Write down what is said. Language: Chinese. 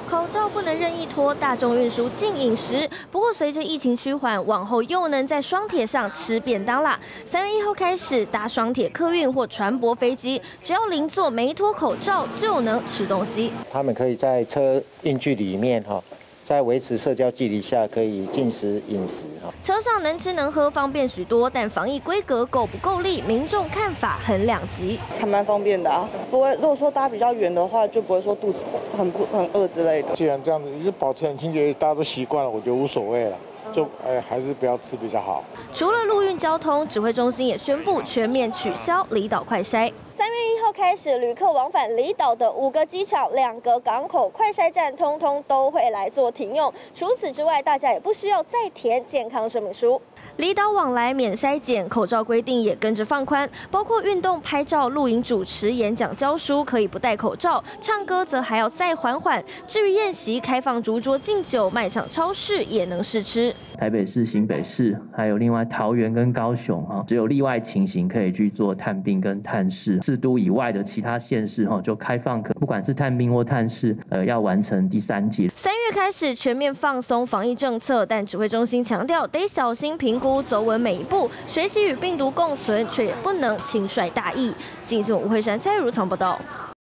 口罩不能任意脱，大众运输禁饮食。不过随着疫情趋缓，往后又能在双铁上吃便当啦。3月1号开始搭双铁客运或船舶飞机，只要邻座没脱口罩就能吃东西。 他们可以在车运距里面在维持社交距离下，可以进食饮食车上能吃能喝，方便许多，但防疫规格够不够力，民众看法很两极。 还蛮方便的啊，不会。如果说搭比较远的话，就不会说肚子很饿之类的。 既然这样子，就保持很清洁，大家都习惯了，我觉得无所谓了。就还是不要吃比较好。 除了陆运交通，指挥中心也宣布全面取消离岛快筛。3月1号开始，旅客往返离岛的5个机场、2个港口快筛站，通通都会来做停用。除此之外，大家也不需要再填健康证明书。离岛往来免筛检，口罩规定也跟着放宽，包括运动、拍照、录影、主持、演讲、教书可以不戴口罩，唱歌则还要再缓缓。至于宴席，开放逐桌敬酒，卖场、超市也能试吃。 台北市、新北市，还有另外桃园跟高雄只有例外情形可以去做探病跟探视。4都以外的其他县市就开放，不管是探病或探视，要完成第3剂。 3月开始全面放松防疫政策，但指挥中心强调得小心评估，走稳每一步，学习与病毒共存，却也不能轻率大意。记者吴慧珊、蔡如常报道。